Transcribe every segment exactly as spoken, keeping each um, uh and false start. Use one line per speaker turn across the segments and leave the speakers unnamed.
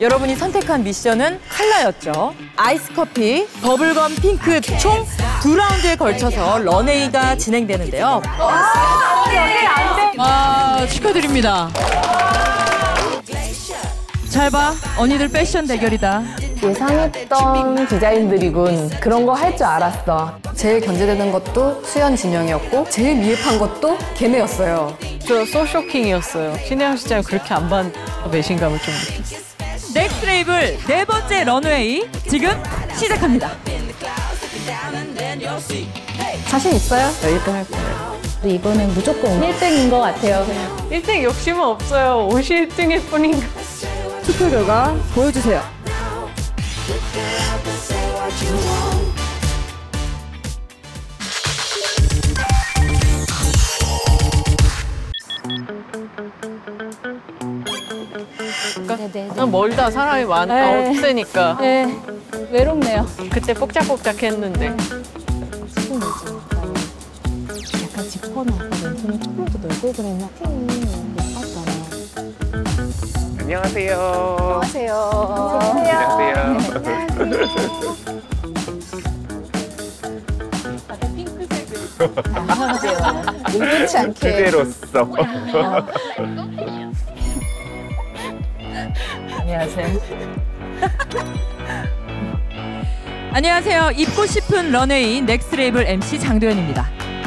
여러분이 선택한 미션은 컬러였죠. 아이스커피, 버블건 핑크 총 두 라운드에 걸쳐서 런웨이가 진행되는데요.
아, 런웨이 안 돼.
아, 축하드립니다. 잘 봐, 언니들 패션 대결이다.
예상했던 디자인들이군. 그런 거 할 줄 알았어. 제일 견제되는 것도 수연 진영이었고 제일 미흡한 것도 걔네였어요.
저 소쇼킹이었어요. 신혜영 씨처럼 그렇게 안 반 배신감을 좀 느꼈어요.
넥스트 레이블 네 번째 런웨이 지금 시작합니다.
자신 있어요? 일 등 할 거예요.
이거는 무조건 일 등인 것 같아요.
일 등 욕심은 없어요. 옷이 일 등일 뿐인가.
투표 결과 보여주세요.
아, 멀다. 사람이 많아.
네.
없으니까.
네, 외롭네요.
그때 뽁짝뽁짝 했는데.
약간 짚어놓고 멘트는 조금 더 넓고 그랬나? 못 봤잖아.
안녕하세요.
안녕하세요.
안녕하세요.
다들 핑크색을.
의도치 않게.
그대로써.
안녕하세요. 안녕하세요. 입고 싶은 런웨이 넥스트 레이블 엠씨 장도연입니다.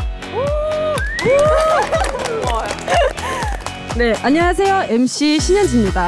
네, 안녕하세요. 엠씨 신현지입니다.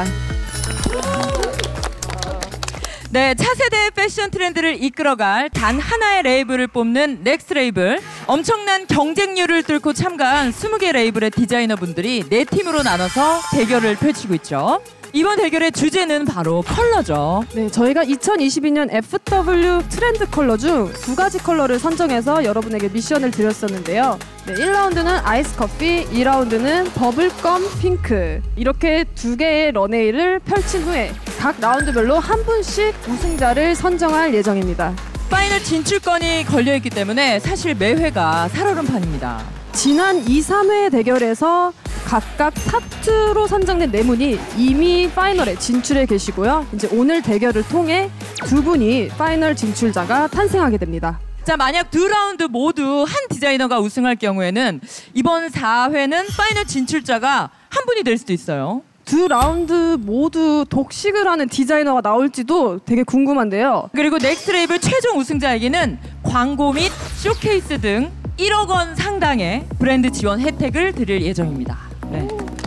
네, 차세대의 패션 트렌드를 이끌어갈 단 하나의 레이블을 뽑는 넥스트 레이블. 엄청난 경쟁률을 뚫고 참가한 스무 개 레이블의 디자이너분들이 네 팀으로 나눠서 대결을 펼치고 있죠. 이번 대결의 주제는 바로 컬러죠.
네, 저희가 이천이십이 년 에프더블유 트렌드 컬러 중 두 가지 컬러를 선정해서 여러분에게 미션을 드렸었는데요. 네, 일 라운드는 아이스 커피, 이 라운드는 버블껌 핑크. 이렇게 두 개의 런웨이를 펼친 후에 각 라운드별로 한 분씩 우승자를 선정할 예정입니다.
파이널 진출권이 걸려있기 때문에 사실 매회가 살얼음판입니다.
지난 이, 삼 회 대결에서 각각 탑이로 선정된 네 분이 이미 파이널에 진출해 계시고요. 이제 오늘 대결을 통해 두 분이 파이널 진출자가 탄생하게 됩니다.
자, 만약 두 라운드 모두 한 디자이너가 우승할 경우에는 이번 사 회는 파이널 진출자가 한 분이 될 수도 있어요.
두 라운드 모두 독식을 하는 디자이너가 나올지도 되게 궁금한데요.
그리고 넥스트 레이블 최종 우승자에게는 광고 및 쇼케이스 등 일억 원 상당의 브랜드 지원 혜택을 드릴 예정입니다. 네.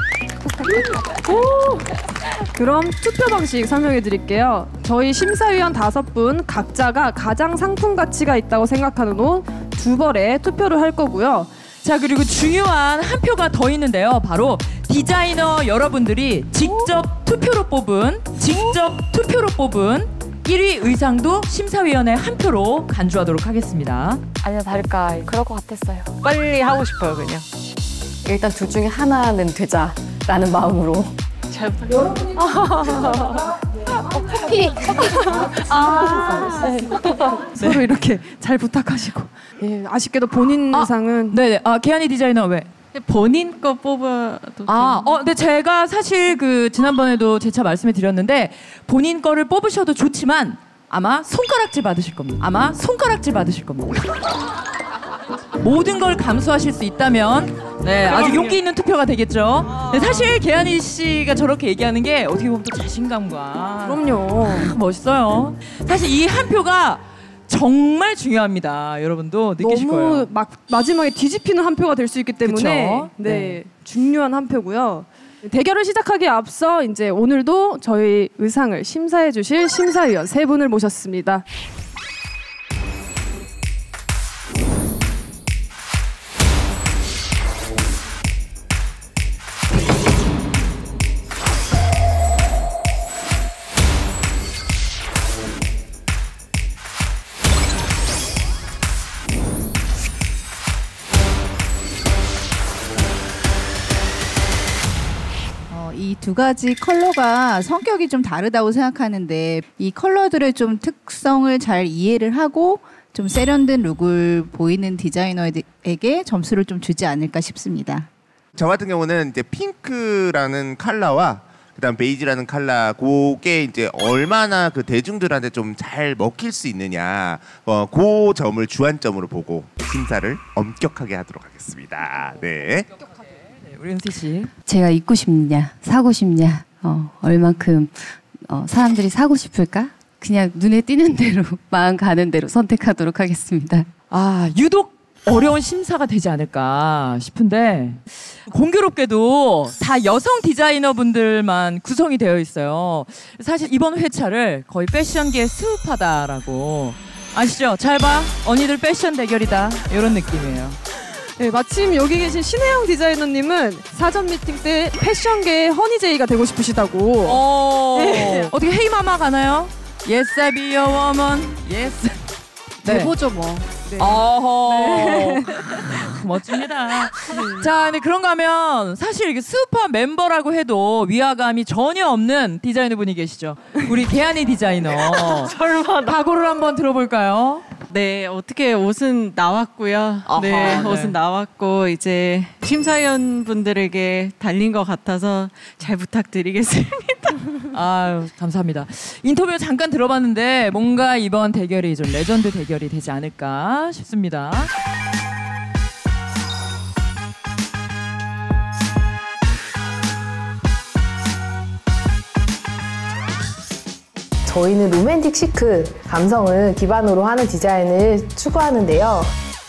그럼 투표 방식 설명해 드릴게요. 저희 심사위원 다섯 분 각자가 가장 상품 가치가 있다고 생각하는 옷 두 벌에 투표를 할 거고요.
자, 그리고 중요한 한 표가 더 있는데요. 바로 디자이너 여러분들이 직접 투표로 뽑은 직접 투표로 뽑은 일 위 의상도 심사위원회 한 표로 간주하도록 하겠습니다.
아니야 다를까 그럴 것 같았어요.
빨리 하고 싶어요, 그냥.
일단 둘 중에 하나는 되자라는 마음으로.
잘
여러분이 커피. 아, 네.
서로 이렇게 잘 부탁하시고. 예, 아쉽게도 본인
아,
의상은
네네. 아, 개한이 디자이너 왜?
본인 거 뽑아도.
아, 어, 근데 제가 사실 그 지난번에도 재차 말씀을 드렸는데 본인 거를 뽑으셔도 좋지만 아마 손가락질 받으실 겁니다. 아마 손가락질 받으실 겁니다. 모든 걸 감수하실 수 있다면 네, 아주 용기 있는 투표가 되겠죠. 네, 사실 개한이 씨가 저렇게 얘기하는 게 어떻게 보면 또 자신감과
그럼요.
멋있어요. 사실 이 한 표가 정말 중요합니다. 여러분도 느끼실
너무
거예요.
막 마지막에 뒤집히는 한 표가 될 수 있기 때문에
그쵸?
네,
네.
중요한 한 표고요. 대결을 시작하기에 앞서 이제 오늘도 저희 의상을 심사해 주실 심사위원 세 분을 모셨습니다.
이 두 가지 컬러가 성격이 좀 다르다고 생각하는데 이 컬러들의 좀 특성을 잘 이해를 하고 좀 세련된 룩을 보이는 디자이너에게 점수를 좀 주지 않을까 싶습니다.
저 같은 경우는 이제 핑크라는 컬러와
그다음 베이지라는 컬러, 그게 이제 얼마나 그 대중들한테 좀 잘 먹힐 수 있느냐, 어, 그 점을 주안점으로 보고 심사를 엄격하게 하도록 하겠습니다. 네.
네, 우리 은지 씨.
제가 입고 싶냐, 사고 싶냐, 어, 얼만큼 어, 사람들이 사고 싶을까? 그냥 눈에 띄는 대로 마음 가는 대로 선택하도록 하겠습니다.
아, 유독 어려운 심사가 되지 않을까 싶은데 공교롭게도 다 여성 디자이너분들만 구성이 되어 있어요. 사실 이번 회차를 거의 패션계의 스우파다라고 아시죠? 잘 봐, 언니들 패션 대결이다, 이런 느낌이에요.
네, 마침 여기 계신 신혜영 디자이너님은 사전 미팅 때 패션계의 허니제이가 되고 싶으시다고.
어...
네.
어떻게 헤이마마 가나요? Yes, I be your woman. Yes. 네.
대보죠 뭐.
네. 어허. 멋집니다. 자, 근데 그런가 하면 사실 이게 스우파 멤버라고 해도 위화감이 전혀 없는 디자이너 분이 계시죠. 우리 개한이 디자이너.
설마.
각오를 한번 들어볼까요?
네, 어떻게 옷은 나왔고요.
아하,
네,
네.
옷은 나왔고 이제 심사위원 분들에게 달린 것 같아서 잘 부탁드리겠습니다.
아유, 감사합니다. 인터뷰 잠깐 들어봤는데 뭔가 이번 대결이 좀 레전드 대결이 되지 않을까 싶습니다.
저희는 로맨틱 시크 감성을 기반으로 하는 디자인을 추구하는데요.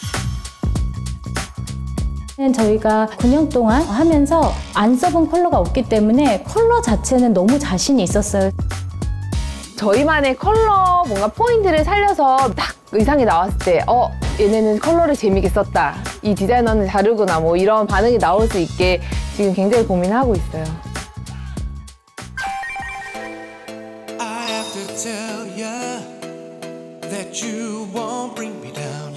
저희가 구 년 동안 하면서 안 써본 컬러가 없기 때문에 컬러 자체는 너무 자신이 있었어요.
저희만의 컬러 뭔가 포인트를 살려서 딱 의상이 나왔을 때 어, 얘네는 컬러를 재미있게 썼다, 이 디자이너는 다르구나, 뭐 이런 반응이 나올 수 있게 지금 굉장히 고민하고 있어요.
I have to tell ya that you won't bring me down.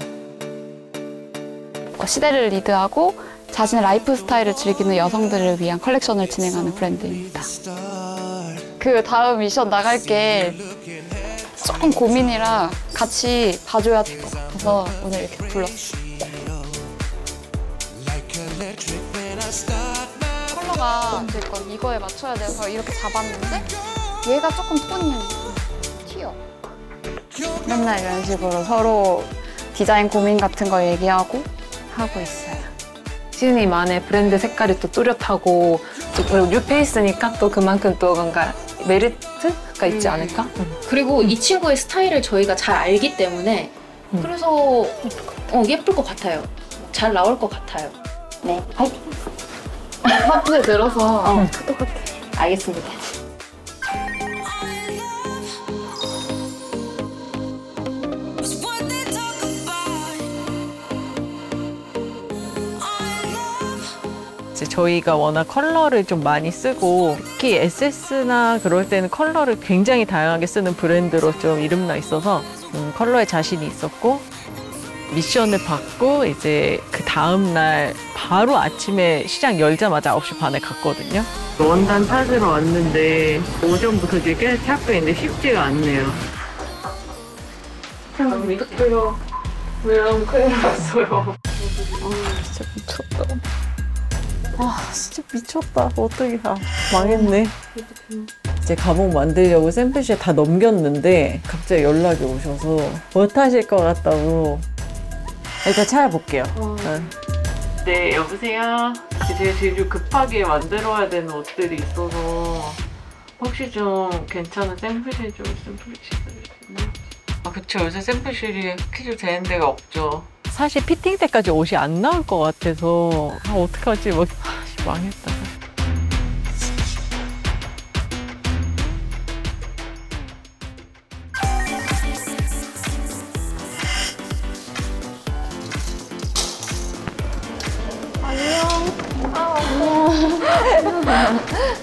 시대를 리드하고 자신의 라이프 스타일을 즐기는 여성들을 위한 컬렉션을 진행하는 브랜드입니다. 그 다음 미션 나갈 게 조금 고민이라 같이 봐줘야 될 것 같아서 오늘 이렇게 불렀어요. 컬러가 어쨌건 이거에 맞춰야 돼서 이렇게 잡았는데 얘가 조금 톤이 튀어. 맨날 이런 식으로 서로 디자인 고민 같은 거 얘기하고 하고 있어요.
시즈니만의 브랜드 색깔이 또 뚜렷하고 또 뉴페이스니까 또 그만큼 또 뭔가 메리트가 있지 않을까? 음.
그리고 이 친구의 스타일을 저희가 잘 알기 때문에 음. 그래서 어, 예쁠 것 같아요. 잘 나올 것 같아요.
네, 화이팅! 화분에 들어서 어, 똑같아. 알겠습니다.
저희가 워낙 컬러를 좀 많이 쓰고 특히 에스에스나 그럴 때는 컬러를 굉장히 다양하게 쓰는 브랜드로 좀 이름나 있어서 음, 컬러에 자신이 있었고 미션을 받고 이제 그 다음 날 바로 아침에 시장 열자마자 아홉 시 반에 갔거든요. 원단 찾으러 왔는데 오전부터 되게 찾고 있는데 쉽지가 않네요. 어떡해요. 왜요? 큰일 났어요. 아, 진짜 미쳤다. 아 진짜 미쳤다. 어떡해. 아, 망했네. 이제 가방 만들려고 샘플실에 다 넘겼는데 갑자기 연락이 오셔서 못 하실 것 같다고. 일단 찾아볼게요. 어. 네, 여보세요? 제가 지금 좀 급하게 만들어야 되는 옷들이 있어서 혹시 좀 괜찮은 샘플실 좀 있으면 부르시거든요. 아 그쵸, 요새 샘플실이 퀴즈 되는 데가 없죠. 사실 피팅 때까지 옷이 안 나올 것 같아서 아 어떡하지, 뭐 아, 망했다.
안녕. 아, 안녕.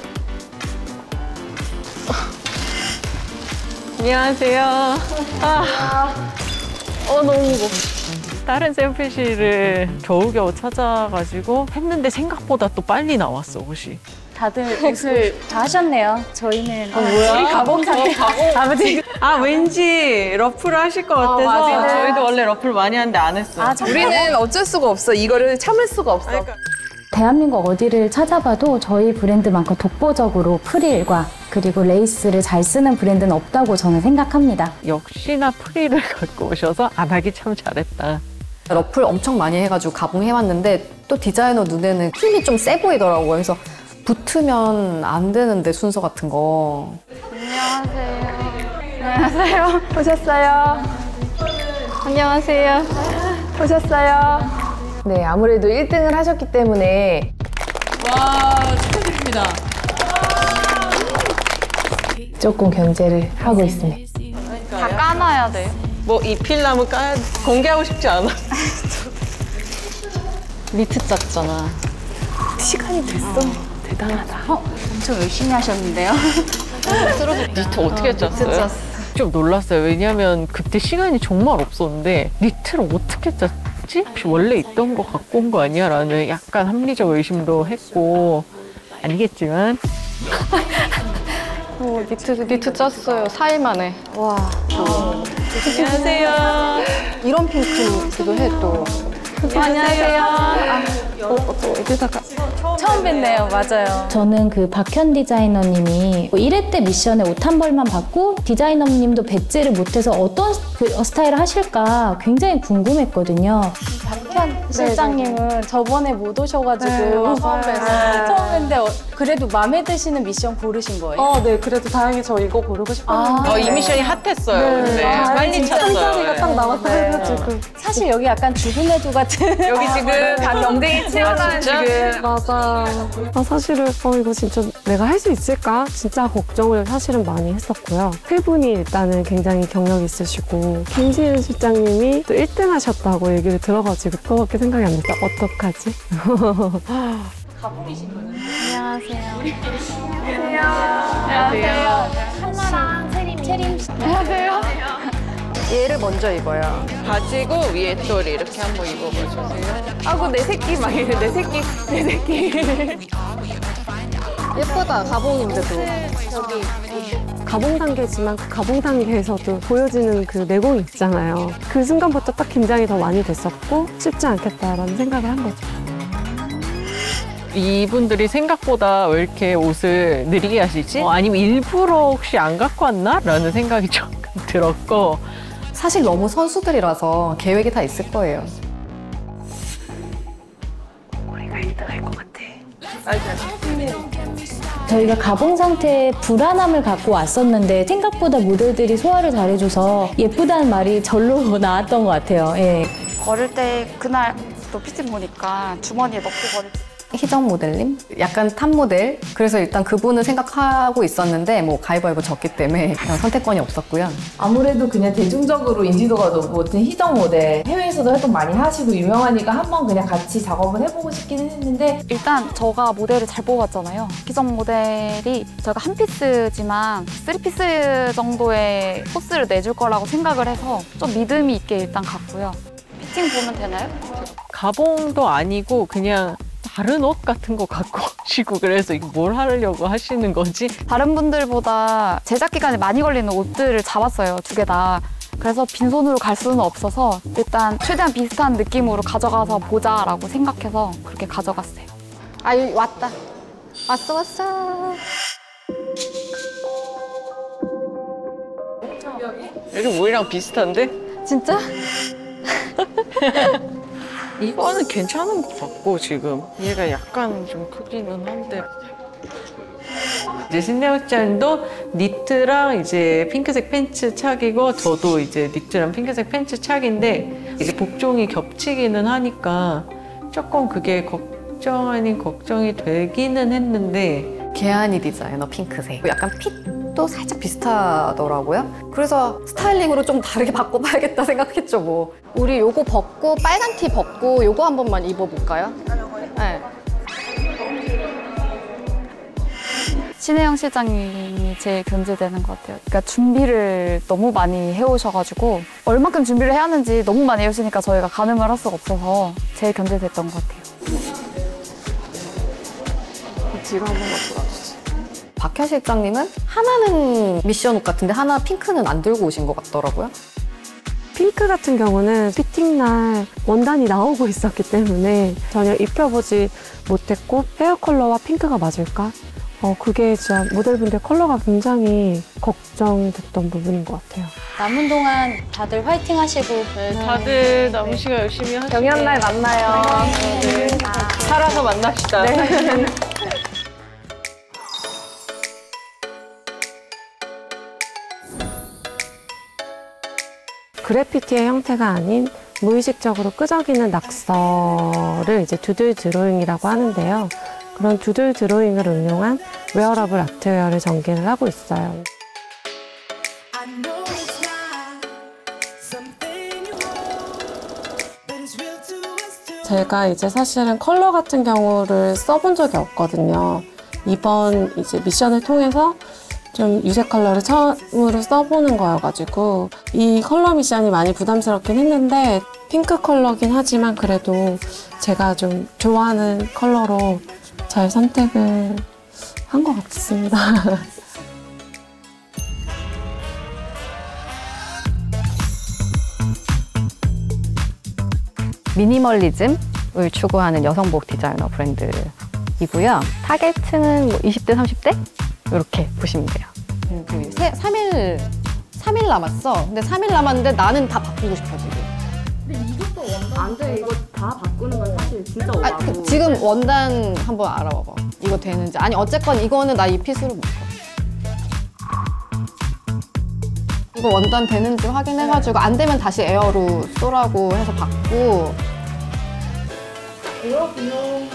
안녕하세요. 아, 어 너무 무거워. 다른 샘플실을 겨우겨우 찾아가지고 했는데 생각보다 또 빨리 나왔어, 옷이.
다들 옷을 다 하셨네요. 저희는
어, 뭐야?
우리 가공 상태.
아무튼 아 왠지 러프를 하실 것 같아서.
어, 맞아요.
저희도 원래 러프를 많이 하는데 안 했어요.
아, 우리는 어쩔 수가 없어. 이거를 참을 수가 없어.
그러니까.
대한민국 어디를 찾아봐도 저희 브랜드만큼 독보적으로 프릴과 그리고 레이스를 잘 쓰는 브랜드는 없다고 저는 생각합니다.
역시나 프릴을 갖고 오셔서 안 하기 참 잘했다.
러플 엄청 많이 해가지고 가봉해왔는데 또 디자이너 눈에는 힘이 좀 세 보이더라고요. 그래서 붙으면 안 되는데 순서 같은 거.
안녕하세요. 안녕하세요.
오셨어요.
안녕하세요.
오셨어요. 네, 아무래도 일 등을 하셨기 때문에
와, 축하드립니다.
조금 견제를 하고 있습니다.
다 까놔야 돼요.
뭐 입힐라면 까야 공개하고 싶지 않아.
니트 짰잖아.
시간이 됐어. 대단하다.
어, 엄청 열심히 하셨는데요.
니트 어떻게 짰어요? 좀 놀랐어요. 왜냐면 그때 시간이 정말 없었는데 니트를 어떻게 짰지? 혹시 원래 있던 거 갖고 온 거 아니야? 라는 약간 합리적 의심도 했고 아니겠지만
오, 니트, 니트 짰어요. 사 일 만에. 와. 어.
안녕하세요.
이런 핑크기도 해 또.
안녕하세요. 아,
어, 또 어디다가.
처음 뵙네요. 맞아요.
저는 그 박현 디자이너님이 일 회 때 미션에 옷 한 벌만 받고 디자이너님도 배지를 못해서 어떤 그 스타일을 하실까 굉장히 궁금했거든요. 박현 실장님은 저번에 못 오셔가지고
네,
처음 뵀어요. 처음 뵀는데 어, 그래도 마음에 드시는 미션 고르신 거예요?
어, 네. 그래도 다행히 저 이거 고르고 싶었는데.
어, 이 미션이 핫했어요.
네.
네.
아,
빨리
진짜
찾았어요.
흰자리가 딱 나왔다
네.
해가지고.
사실 여기 약간 죽은 애도 같은
여기 지금 다 경쟁이 치열한 지금.
맞아. 아, 사실은 어, 이거 진짜 내가 할 수 있을까? 진짜 걱정을 사실은 많이 했었고요. 세 분이 일단은 굉장히 경력 있으시고 김지은 실장님이 또 일 등 하셨다고 얘기를 들어가지고 그거밖에 생각이 안 났다. 어떡하지?
안녕하세요.
안녕하세요. 한나랑 채림. 채림.
안녕하세요.
얘를 먼저 입어요.
바지고 위에 또 이렇게 한번 입어보세요.
아고 내 새끼 막 이래. 내 새끼. 내 새끼.
예쁘다, 가봉인데도.
여기 가봉 단계지만 그 가봉 단계에서도 보여지는 그 내공이 있잖아요. 그 순간부터 딱 긴장이 더 많이 됐었고 쉽지 않겠다라는 생각을 한 거죠.
이분들이 생각보다 왜 이렇게 옷을 느리게 하시지? 어, 아니면 일부러 혹시 안 갖고 왔나? 라는 생각이 조금 들었고
사실 너무 선수들이라서 계획이 다 있을 거예요.
우리가 일 등 할 것 같아.
저희가 가봉 상태에 불안함을 갖고 왔었는데 생각보다 모델들이 소화를 잘해줘서 예쁘다는 말이 절로 나왔던 것 같아요. 예.
걸을 때 그날 또 피팅 보니까 주머니에 넣고 걸을 때
희정 모델님? 약간 탑 모델. 그래서 일단 그분을 생각하고 있었는데 뭐 가위바위보 졌기 때문에 그냥 선택권이 없었고요.
아무래도 그냥 대중적으로 인지도가 높은 희정 모델. 해외에서도 활동 많이 하시고 유명하니까 한번 그냥 같이 작업을 해보고 싶기는 했는데
일단 저가 모델을 잘 뽑았잖아요. 기성 모델이 저희가 한 피스지만 쓰리 피스 정도의 코스를 내줄 거라고 생각을 해서 좀 믿음이 있게 일단 갔고요. 피팅 보면 되나요?
가봉도 아니고 그냥 다른 옷 같은 거 갖고 오시고 그래서 이거 뭘 하려고 하시는 거지?
다른 분들보다 제작 기간이 많이 걸리는 옷들을 잡았어요, 두 개 다. 그래서 빈손으로 갈 수는 없어서 일단 최대한 비슷한 느낌으로 가져가서 보자라고 생각해서 그렇게 가져갔어요. 아, 여기 왔다. 왔어, 왔어.
여기 우리랑 비슷한데?
진짜?
이거는 괜찮은 것 같고 지금 얘가 약간 좀 크기는 한데 이제 신내역장도 니트랑 이제 핑크색 팬츠 착이고 저도 이제 니트랑 핑크색 팬츠 착인데 이제 복종이 겹치기는 하니까 조금 그게 걱정 아닌 걱정이 되기는 했는데
개한이 디자이너 핑크색. 약간 핏도 살짝 비슷하더라고요. 그래서 스타일링으로 좀 다르게 바꿔봐야겠다 생각했죠 뭐. 우리 요거 벗고 빨간 티 벗고 요거 한 번만 입어볼까요? 네.
신혜영 실장님이 제일 견제되는 것 같아요. 그러니까 준비를 너무 많이 해오셔가지고 얼마큼 준비를 해야 하는지 너무 많이 해오시니까 저희가 가늠을 할 수가 없어서 제일 견제됐던 것 같아요.
뒤로 한 번만 돌아주세요.
박현 실장님은 하나는 미션 옷 같은데 하나 핑크는 안 들고 오신 것 같더라고요.
핑크 같은 경우는 피팅날 원단이 나오고 있었기 때문에 전혀 입혀보지 못했고 헤어 컬러와 핑크가 맞을까? 어, 그게 진짜 모델분들 컬러가 굉장히 걱정됐던 부분인 것 같아요.
남은 동안 다들 화이팅 하시고.
네, 다들 남은 시간 열심히 하시고.
경연날 만나요.
네. 네. 살아서 만납시다.
네.
그래피티의 형태가 아닌 무의식적으로 끄적이는 낙서를 이제 두들 드로잉이라고 하는데요. 그런 두들 드로잉을 응용한 웨어러블 아트웨어를 전개를 하고 있어요. 제가 이제 사실은 컬러 같은 경우를 써본 적이 없거든요. 이번 이제 미션을 통해서 좀 유색 컬러를 처음으로 써보는 거여가지고 이 컬러 미션이 많이 부담스럽긴 했는데 핑크 컬러긴 하지만 그래도 제가 좀 좋아하는 컬러로 잘 선택을 한 것 같습니다.
미니멀리즘을 추구하는 여성복 디자이너 브랜드이고요. 타겟층은 뭐 이십 대, 삼십 대? 이렇게 보시면 돼요.
그 세, 삼 일, 삼 일 남았어. 근데 삼 일 남았는데 나는 다 바꾸고 싶어, 지금.
근데 이것도 원단 안 돼. 이거 다 바꾸는 건 사실 진짜
아,
오바고.
그, 지금 원단 한번 알아봐봐. 이거 되는지. 아니, 어쨌건 이거는 나 이 핏으로 묶어. 이거 원단 되는지 확인해가지고 안 되면 다시 에어로 쏘라고 해서 받고.
에어 비용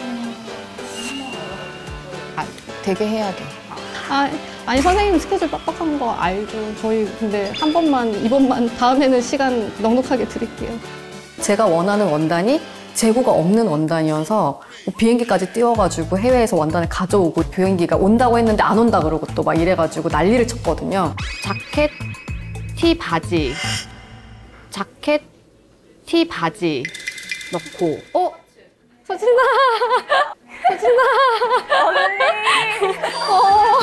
아, 되게 해야 돼. 아, 아니 선생님 스케줄 빡빡한 거 알죠. 저희 근데 한 번만, 이번만, 다음에는 시간 넉넉하게 드릴게요.
제가 원하는 원단이 재고가 없는 원단이어서 뭐 비행기까지 띄워가지고 해외에서 원단을 가져오고 비행기가 온다고 했는데 안 온다 그러고 또 막 이래가지고 난리를 쳤거든요.
자켓, 티 바지, 자켓, 티 바지 넣고. 어? 서진아! 서진아! 언니! 어.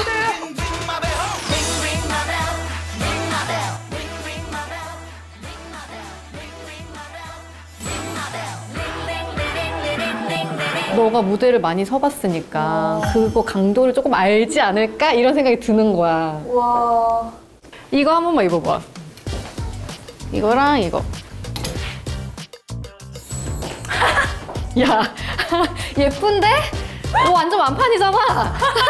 너가 무대를 많이 서봤으니까 그거 강도를 조금 알지 않을까? 이런 생각이 드는 거야.
와.
이거 한 번만 입어봐. 이거랑 이거. 야, 예쁜데? 오, 완전 완판이잖아.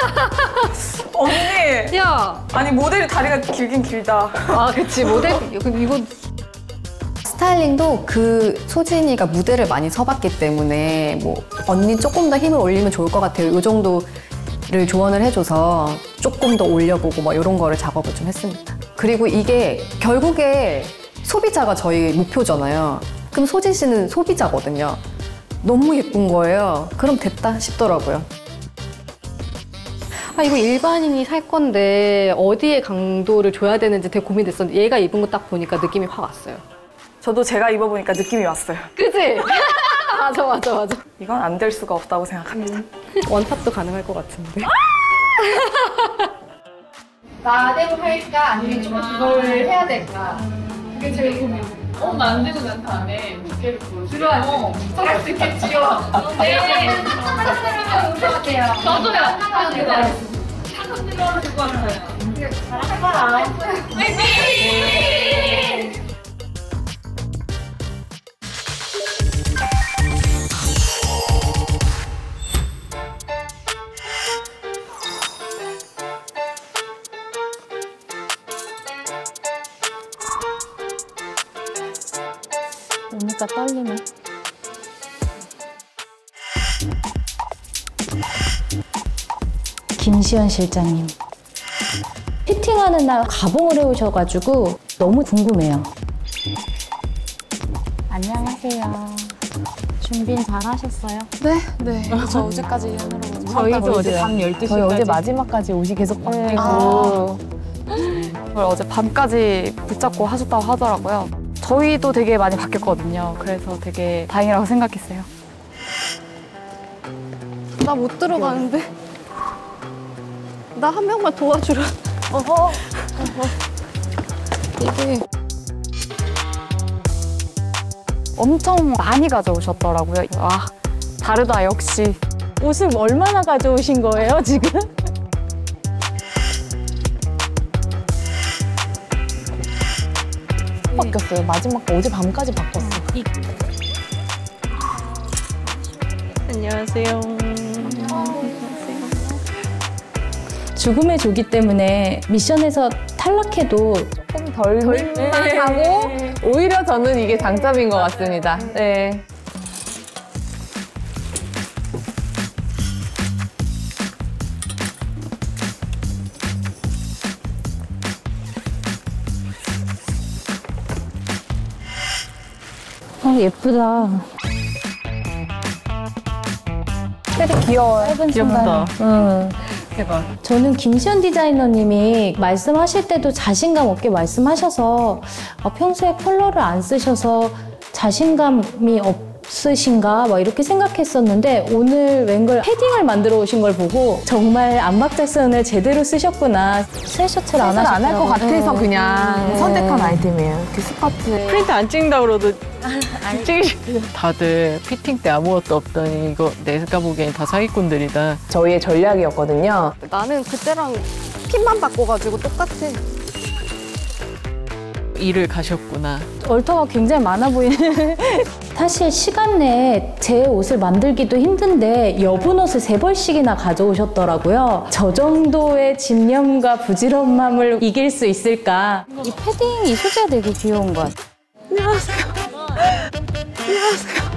언니!
야!
아니, 모델이 다리가 길긴 길다.
아, 그치. 모델, 이거.
스타일링도 그 소진이가 무대를 많이 서봤기 때문에 뭐 언니 조금 더 힘을 올리면 좋을 것 같아요. 이 정도를 조언을 해줘서 조금 더 올려보고 뭐 이런 거를 작업을 좀 했습니다. 그리고 이게 결국에 소비자가 저희 목표잖아요. 그럼 소진 씨는 소비자거든요. 너무 예쁜 거예요. 그럼 됐다 싶더라고요.
아, 이거 일반인이 살 건데 어디에 강도를 줘야 되는지 되게 고민됐었는데 얘가 입은 거 딱 보니까 느낌이 확 왔어요.
저도 제가 입어보니까 느낌이 왔어요.
그치? 맞아, 맞아, 맞아.
이건 안 될 수가 없다고 생각합니다.
원탑도 가능할 것 같은데.
나대로 할까? 아니면 좀 이걸 해야 될까? 그게 제일 고민. 어, 만들고 난 다음에 무게를 보여주면 잘할 수 있겠지요. 네. 하나 들어갈게요. 저도요. 하나 들어가겠습니다. 하나 들어가실 것 같아요. 잘할 거야. 화이팅!
보니까 떨리네. 김시현 실장님. 피팅하는 날 가봉을 해오셔가지고 너무 궁금해요. 안녕하세요. 준비는 잘 하셨어요?
네, 네. 저 어제까지 일하느라고.
저희도 어제 밤 열두 시까지. 저희 어제 마지막까지 옷이 계속 바뀌고.
네. 아. 그걸 어제 밤까지 붙잡고 하셨다고 하더라고요. 저희도 되게 많이 바뀌었거든요. 그래서 되게 다행이라고 생각했어요.
나 못 들어가는데. 나 한 명만 도와주라. 어허. 이게
엄청 많이 가져오셨더라고요. 와, 다르다 역시.
옷을 얼마나 가져오신 거예요, 지금?
바뀌었어요. 마지막 거 어제 밤까지 바꿨어.
안녕하세요.
죽음의 조기 때문에 미션에서 탈락해도
조금 덜 민망하고 오히려 저는 이게 장점인 것 같습니다. 네.
아, 예쁘다.
되게 귀여워요.
짧은
귀엽다.
신발. 응.
대박.
저는 김시현 디자이너님이 말씀하실 때도 자신감 없게 말씀하셔서 아, 평소에 컬러를 안 쓰셔서 자신감이 없으신가 막 이렇게 생각했었는데 오늘 웬걸 패딩을 만들어 오신 걸 보고 정말 암박작선을 제대로 쓰셨구나. 스웨셔츠를 안 하셨더라고요.
안 할 것 같아서
네.
그냥
네.
선택한 아이템이에요. 이렇게 스커트.
프린트 안 찍는다 그러도 찍으시. 다들 피팅 때 아무것도 없더니 이거 내가 보기엔 다 사기꾼들이다.
저희의 전략이었거든요.
나는 그때랑 핀만 바꿔가지고 똑같아.
일을 가셨구나.
얼터가 굉장히 많아 보이는. 사실 시간 내에 제 옷을 만들기도 힘든데 여분 옷을 세 벌씩이나 가져오셨더라고요. 저 정도의 집념과 부지런함을 이길 수 있을까? 이 패딩, 이 소재가 되게 귀여운 것 같아요.
안녕하세요. 안녕하세요.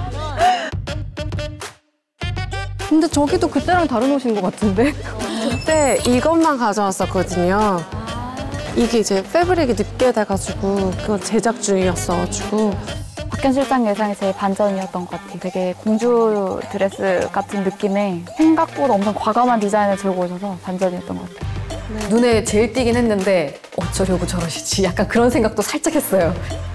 근데 저기도 그때랑 다른 옷인 것 같은데?
그때 이것만 가져왔었거든요. 이게 이제 패브릭이 늦게 돼가지고 그거 제작 중이었어가지고.
박현 실장 예상이 제일 반전이었던 것 같아요. 되게 공주 드레스 같은 느낌의 생각보다 엄청 과감한 디자인을 들고 오셔서 반전이었던 것 같아요.
눈에 제일 띄긴 했는데 어쩌려고 저러시지? 약간 그런 생각도 살짝 했어요.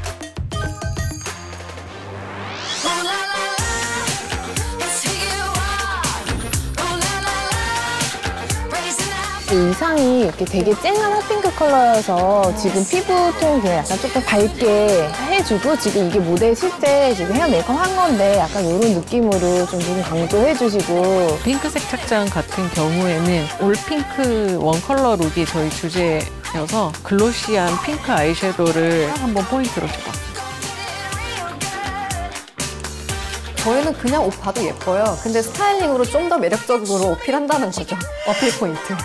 의상이 이렇게 되게 쨍한 핫핑크 컬러여서 지금 피부톤 그냥 약간 조금 밝게 해주고 지금 이게 모델 실제 지금 헤어 메이크업 한 건데 약간 이런 느낌으로 좀 눈 강조해주시고
핑크색 착장 같은 경우에는 올 핑크 원 컬러 룩이 저희 주제여서 글로시한 핑크 아이섀도우를 한번 포인트로 줘봤어요.
저희는 그냥 옷 봐도 예뻐요. 근데 스타일링으로 좀 더 매력적으로 어필한다는 거죠. 어필 포인트.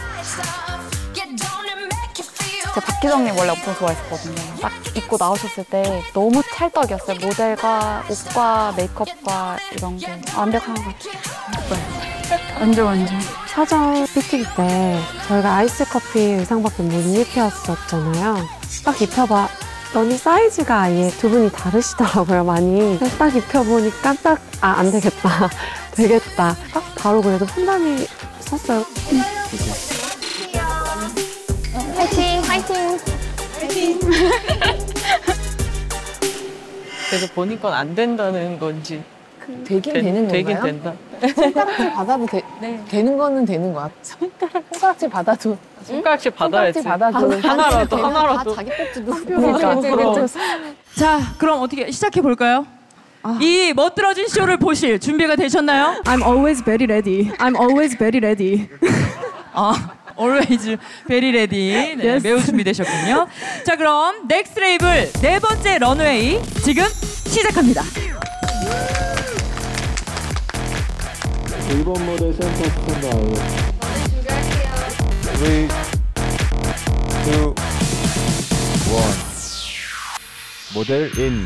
제가 박희정님 원래 엄청 좋아했었거든요. 딱 입고 나오셨을 때 너무 찰떡이었어요. 모델과 옷과 메이크업과 이런 게 완벽한 것 같아요. 예뻐요.
완전 완전. 사전 피팅 때 저희가 아이스 커피 의상밖에 못 입혔었잖아요. 딱 입혀봐. 너네 사이즈가 아예 두 분이 다르시더라고요, 많이. 딱 입혀보니까 딱, 아, 안 되겠다. 되겠다. 딱 바로 그래도 판단이 섰어요.
화이팅! 화이팅!
화이팅! 그래서 본인 건 안 된다는 건지.
되긴
되,
되는
되긴
건가요?
된다.
손가락질 받아도 돼,
네.
되는 거는 되는 거야. 손가락, 손가락질 받아도.
손가락질 받아야지.
손가락질 받아도.
하나라도, 하나라도.
자기 꼭지도.
그러니까.
자, 그럼 어떻게 시작해 볼까요? 이 멋들어진 쇼를 보실 준비가 되셨나요?
I'm always very ready. I'm always very ready.
아, always very ready. 네,
Yes.
매우 준비되셨군요. 자, 그럼 넥스트 레이블 네 번째 런웨이 지금 시작합니다.
일 번 모델 센터 스탠드 아웃.
three, two, one. 모델 인.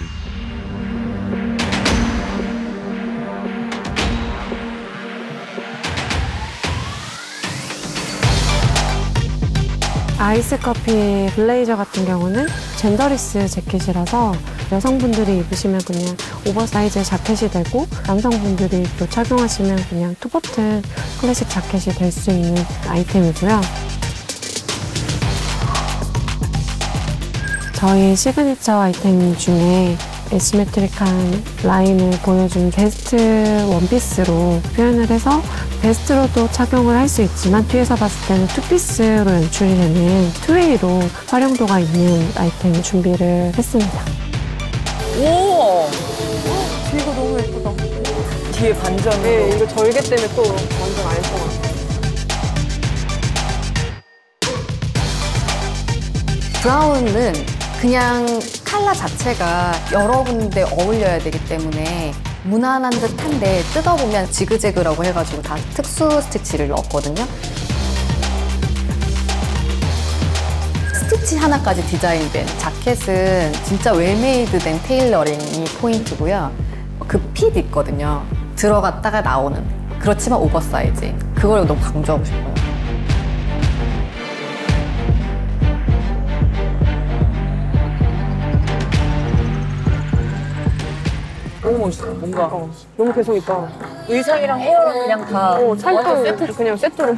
아이스커피 블레이저 같은 경우는 젠더리스 재킷이라서 여성분들이 입으시면 그냥 오버사이즈 자켓이 되고 남성분들이 또 착용하시면 그냥 투버튼 클래식 자켓이 될 수 있는 아이템이고요. 저희 시그니처 아이템 중에 에시메트릭한 라인을 보여준 베스트 원피스로 표현을 해서 베스트로도 착용을 할 수 있지만 뒤에서 봤을 때는 투피스로 연출이 되는 투웨이로 활용도가 있는 아이템 준비를 했습니다.
오!
이거 너무 예쁘다.
뒤에 반전.
네, 이거 절개 때문에 또 완전 알콩.
브라운은 그냥 컬러 자체가 여러 군데 어울려야 되기 때문에 무난한 듯한데 뜯어보면 지그재그라고 해가지고 다 특수 스티치를 넣었거든요. 스티치 하나까지 디자인된 자켓은 진짜 웰메이드된 테일러링이 포인트고요. 그 핏 있거든요. 들어갔다가 나오는. 그렇지만 오버사이즈. 그걸 너무 강조하고 싶어요.
너무 멋있어. 뭔가
어, 너무 개성 있다.
의상이랑 헤어랑 그냥 다
어, 찰떡
완전
세트로 그냥 세트로.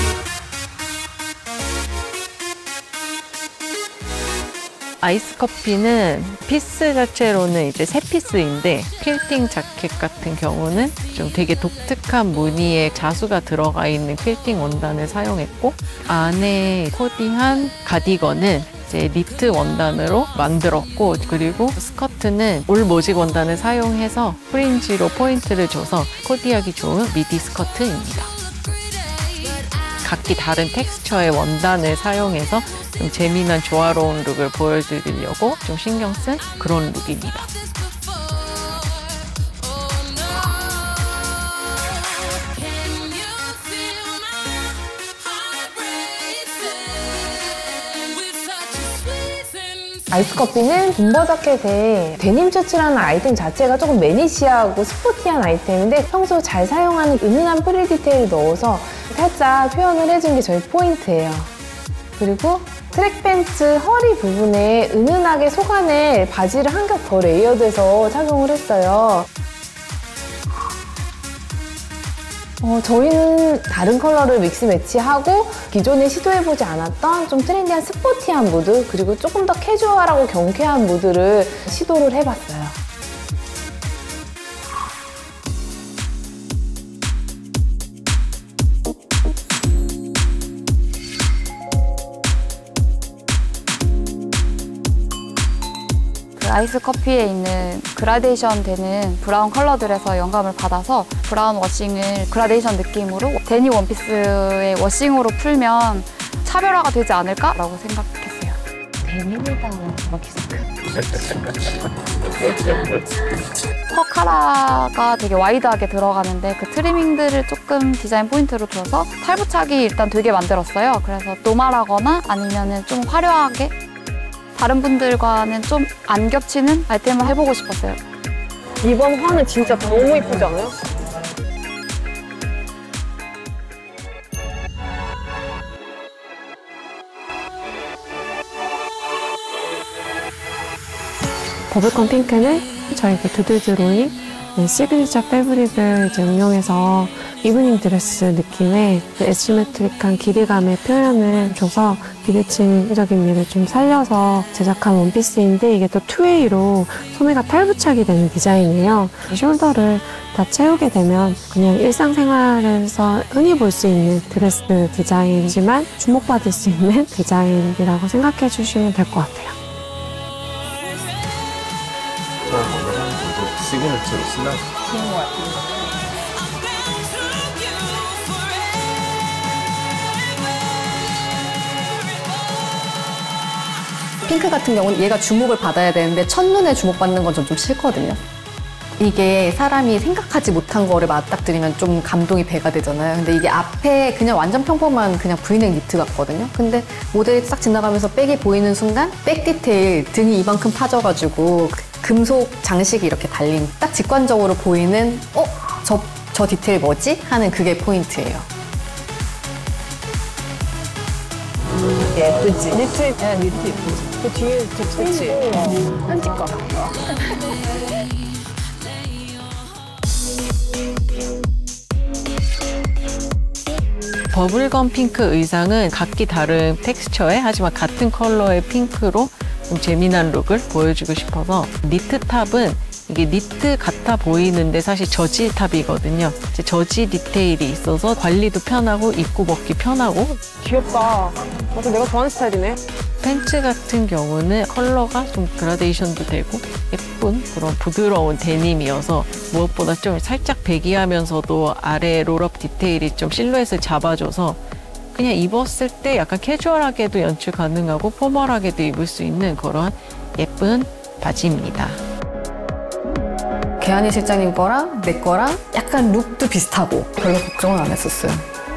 아이스커피는 피스 자체로는 이제 세 피스인데 퀼팅 자켓 같은 경우는 좀 되게 독특한 무늬의 자수가 들어가 있는 퀼팅 원단을 사용했고 안에 코디한 가디건은 이제 니트 원단으로 만들었고 그리고 스커트는 올 모직 원단을 사용해서 프린지로 포인트를 줘서 코디하기 좋은 미디 스커트입니다. 각기 다른 텍스처의 원단을 사용해서 좀 재미난 조화로운 룩을 보여드리려고 좀 신경 쓴 그런 룩입니다.
아이스커피는 봄버 자켓에 데님 셔츠라는 아이템 자체가 조금 매니시하고 스포티한 아이템인데 평소 잘 사용하는 은은한 프릴 디테일을 넣어서 살짝 표현을 해준 게 저희 포인트예요. 그리고 트랙 팬츠 허리 부분에 은은하게 속안에 바지를 한 겹 더 레이어드해서 착용을 했어요. 어, 저희는 다른 컬러를 믹스 매치하고 기존에 시도해보지 않았던 좀 트렌디한 스포티한 무드 그리고 조금 더 캐주얼하고 경쾌한 무드를 시도를 해봤어요.
아이스 커피에 있는 그라데이션 되는 브라운 컬러들에서 영감을 받아서 브라운 워싱을 그라데이션 느낌으로 데님 원피스의 워싱으로 풀면 차별화가 되지 않을까라고 생각했어요.
데님이다 워키스크.
허카라가 되게 와이드하게 들어가는데 그 트리밍들을 조금 디자인 포인트로 줘서 탈부착이 일단 되게 만들었어요. 그래서 노멀하거나 아니면은 좀 화려하게 다른 분들과는 좀 안 겹치는 아이템을 해보고 싶었어요.
이번 화는 진짜 너무 이쁘지 않아요?
버블컴 핑크는 저희 그 두들드로잉 시그니처 패브릭을 이제 응용해서 이브닝 드레스 느낌의 그 애시메트릭한 길이감의 표현을 줘서 비대칭적인 미를 좀 살려서 제작한 원피스인데 이게 또 투웨이로 소매가 탈부착이 되는 디자인이에요. 숄더를 다 채우게 되면 그냥 일상생활에서 흔히 볼 수 있는 드레스 디자인이지만 주목받을 수 있는 디자인이라고 생각해 주시면 될 것 같아요.
시그니처로 쓰나?
쓰는 것 같아요.
핑크 같은 경우는 얘가 주목을 받아야 되는데 첫눈에 주목받는 건 전 좀 싫거든요. 이게 사람이 생각하지 못한 거를 맞닥뜨리면 좀 감동이 배가 되잖아요. 근데 이게 앞에 그냥 완전 평범한 그냥 브이넥 니트 같거든요. 근데 모델이 싹 지나가면서 백이 보이는 순간 백 디테일 등이 이만큼 파져가지고 금속 장식이 이렇게 달린 딱 직관적으로 보이는 어? 저, 저 디테일 뭐지? 하는 그게 포인트예요.
예쁘지? 니트, 네, 니트 예쁘지? 그 뒤에 저 트윈도 한티가.
버블검 핑크 의상은 각기 다른 텍스처에 하지만 같은 컬러의 핑크로 좀 재미난 룩을 보여주고 싶어서 니트 탑은 이게 니트 같아 보이는데 사실 저지 탑이거든요. 이제 저지 디테일이 있어서 관리도 편하고 입고 벗기 편하고
귀엽다. 맞아, 내가 좋아하는 스타일이네.
팬츠 같은 경우는 컬러가 좀 그라데이션도 되고 예쁜 그런 부드러운 데님이어서 무엇보다 좀 살짝 배기하면서도 아래 롤업 디테일이 좀 실루엣을 잡아줘서 그냥 입었을 때 약간 캐주얼하게도 연출 가능하고 포멀하게도 입을 수 있는 그런 예쁜 바지입니다.
개한이 실장님 거랑 내 거랑 약간 룩도 비슷하고 별로 걱정은 안 했었어요.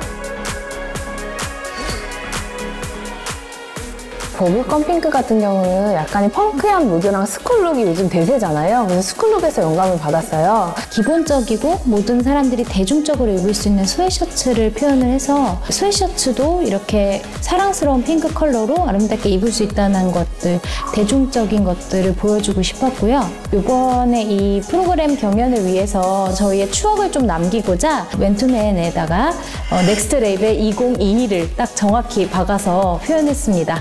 버블껌 핑크 같은 경우는 약간의 펑크한 무드랑 스쿨룩이 요즘 대세잖아요. 그래서 스쿨룩에서 영감을 받았어요.
기본적이고 모든 사람들이 대중적으로 입을 수 있는 스웨셔츠를 표현을 해서 스웨셔츠도 이렇게 사랑스러운 핑크 컬러로 아름답게 입을 수 있다는 것들, 대중적인 것들을 보여주고 싶었고요. 이번에 이 프로그램 경연을 위해서 저희의 추억을 좀 남기고자 맨투맨에다가 어, 넥스트 레이블 이천이십이를 딱 정확히 박아서 표현했습니다.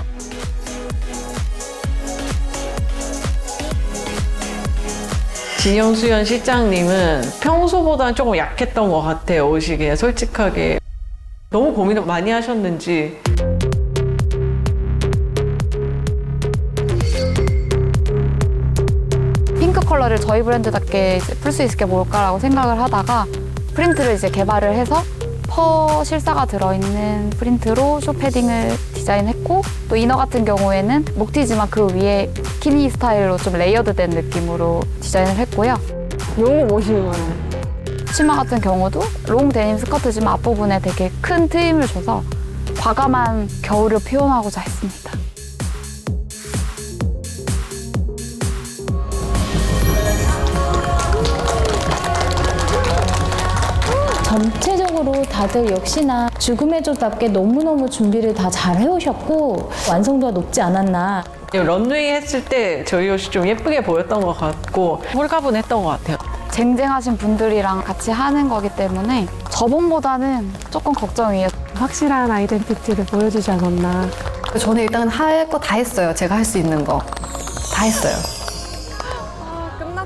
진영수연 실장님은 평소보다는 조금 약했던 것 같아요. 옷이 그냥 솔직하게. 너무 고민을 많이 하셨는지.
핑크 컬러를 저희 브랜드답게 풀 수 있게 뭘까라고 생각을 하다가 프린트를 이제 개발을 해서 퍼 실사가 들어있는 프린트로 쇼 패딩을 디자인했고 또 이너 같은 경우에는 목티지만 그 위에 스키니 스타일로 좀 레이어드된 느낌으로 디자인을 했고요.
너무 멋있네요.
치마 같은 경우도 롱 데님 스커트지만 앞부분에 되게 큰 트임을 줘서 과감한 겨울을 표현하고자 했습니다.
전체적으로 다들 역시나 죽음의 조답게 너무너무 준비를 다 잘 해오셨고 완성도가 높지 않았나.
런웨이 했을 때 저희 옷이 좀 예쁘게 보였던 것 같고 홀가분했던 것 같아요.
쟁쟁하신 분들이랑 같이 하는 거기 때문에 저번보다는 조금 걱정이에요.
확실한 아이덴티티를 보여주지 않았나.
저는 일단 할 거 다 했어요. 제가 할 수 있는 거 다 했어요.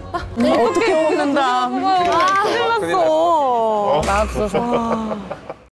어떻게 먹는다.
큰일 났어.
맙소사.